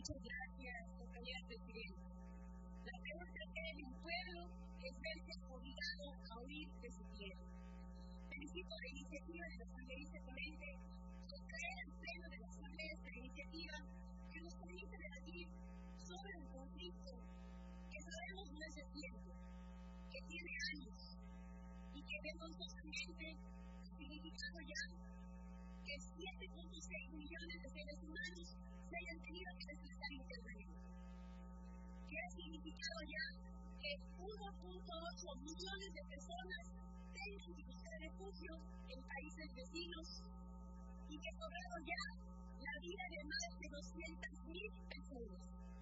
Muchas gracias, compañera presidenta. La peor tragedia de un pueblo es verse obligado a huir de su tierra. Felicito la iniciativa de la asambleísta ponente que trae al pleno de la asamblea esta iniciativa que nos permite debatir sobre un conflicto que sabemos no es reciente, que tiene años y que vergonzosamente ha significado ya que 7.6 millones de seres humanos se hayan tenido que desplazar internamente, que ha significado ya que 1.8 millones de personas tengan que buscar refugio en países vecinos y que ha cobrado ya la vida de más de 200.000 personas.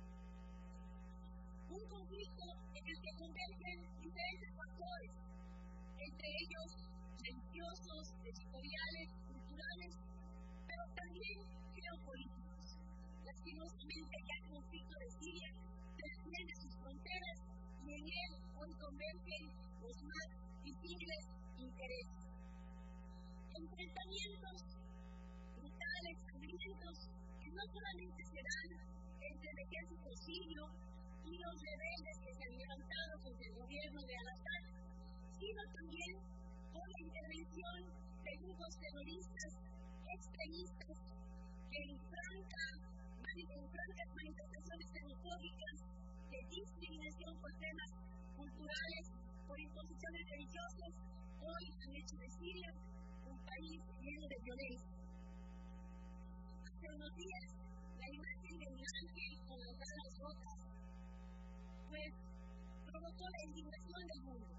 Un conflicto en el que convergen diferentes factores, entre ellos religiosos, territoriales, culturales, pero también geopolíticos. Lastimosamente ya el conflicto de Siria trasciende sus fronteras y en él hoy convergen los más visibles intereses. Enfrentamientos brutales, sangrientos, que no solamente se dan entre el ejército sirio y los rebeldes que se han levantado contra el gobierno de Al-Assad, sino también con la intervención de grupos terroristas extremistas que en francas manifestaciones xenofóbicas de discriminación por temas culturales, por imposiciones religiosas, hoy han hecho de Siria un país lleno de violencia. Hace unos días, la imagen de un ángel con las alas rotas, pues provocó la indignación del mundo.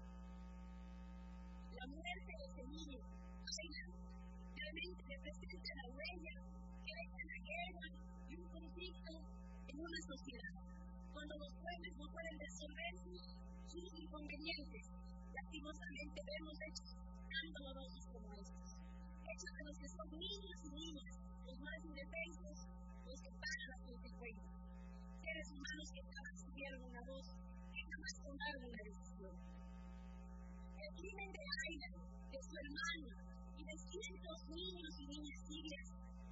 La muerte de ese niño, Ayla, realmente representa la huella que deja la guerra y un conflicto en una sociedad. Cuando los pueblos no pueden resolver sus inconvenientes, lastimosamente vemos hechos tan dolorosos como estos. Hechos de los que son niños y niñas, los más indefensos, los que pagan las consecuencias. Seres humanos que jamás tuvieron una voz, que jamás tomaron una decisión. El crimen de Ayla, de su hermano y de cientos niños y niñas sirias,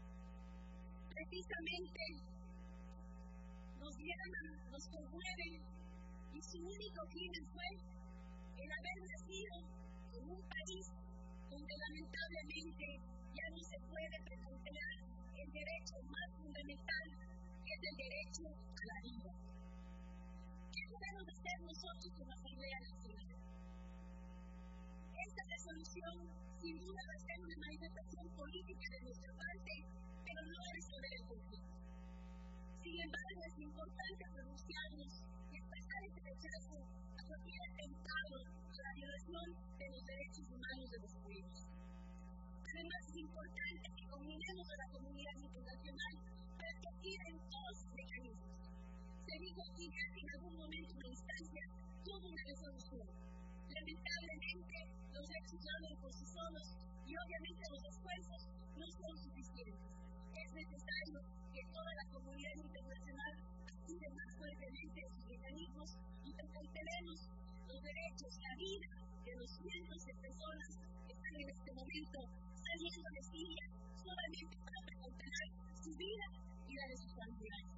precisamente nos llaman, nos conmueven, y su único crimen fue el haber nacido en un país donde lamentablemente ya no se puede contemplar el derecho más fundamental, que es el derecho a la vida. ¿Qué podemos hacer nosotros como Asamblea Nacional? Esta resolución sin duda va a ser una manifestación política de nuestra parte, pero no resolver el conflicto. Sin embargo, es importante pronunciarnos y expresar este rechazo a cualquier atentado a la violación de los derechos humanos de los pueblos. Además, es importante que combinemos a la comunidad internacional para que activen todos los mecanismos. Se dijo que en algún momento una instancia tuvo una resolución. Lamentablemente, los hechos hablan por sí solos y obviamente los esfuerzos no son suficientes. Es necesario que toda la comunidad internacional active más fuertemente sus mecanismos y defendamos los derechos, la vida de los cientos de personas que están en este momento saliendo de Siria solamente para proteger su vida y la de sus familiares.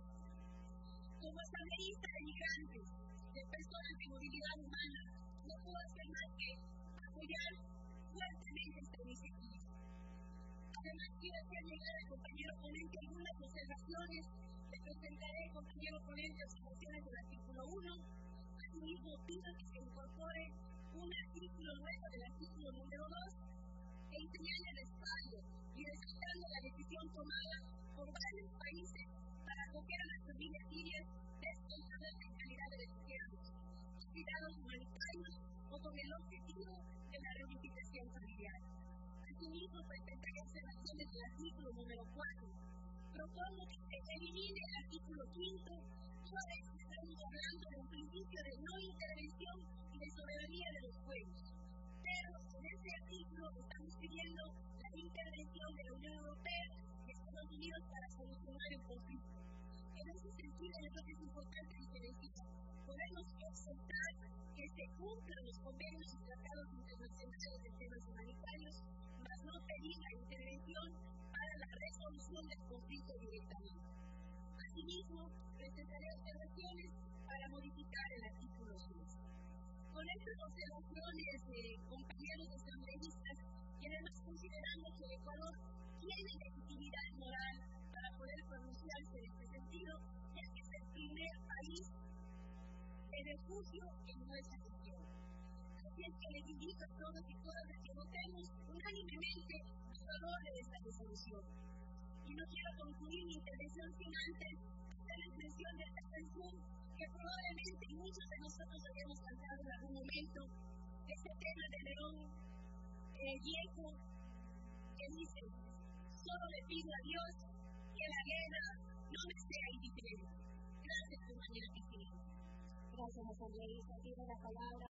Como asambleísta de migrantes, de personas de movilidad humana, no puedo hacer más que apoyar fuertemente esta iniciativa. Además, quiero hacer llegar al compañero ponente algunas observaciones. Le presentaré al compañero ponente observaciones del artículo 1. Asimismo, pido que se incorpore un artículo nuevo del artículo número 2, que señale el respaldo y resaltando la decisión tomada por varios países para acoger a las familias sirias desplazadas en calidad de refugiados, cuidados humanitarios o con el objetivo de la reunificación familiar. Asimismo, presentaré observaciones del artículo número 4. Propongo que se elimine el artículo 5, toda vez que estamos hablando de un principio de no intervención y de soberanía de los pueblos. Pero en este artículo estamos pidiendo la intervención de la Unión Europea y Estados Unidos para solucionar el conflicto. En ese sentido, yo creo que es importante diferenciar. Podemos exhortar que se cumplan los convenios y tratados internacionales de temas humanitarios, mas no pedir la intervención para la resolución del conflicto directamente. Asimismo, presentaré observaciones para modificar el artículo 6. Con estas observaciones, compañeros asambleístas, y además considerando que el Ecuador tiene legitimidad moral para poder pronunciarse en este sentido, ya que es el primer país de refugio en nuestra región. Así es que les invito a todos y todas a que votemos unánimemente a favor de esta resolución. Y no quiero concluir mi intervención sin antes hacerles mención de esta canción que probablemente muchos de nosotros habíamos cantado en algún momento, este tema de León Viejo, que dice: solo le pido a Dios que la guerra no me sea indiferente. Gracias, compañera Cristina. Gracias, asambleísta. Tiene la palabra.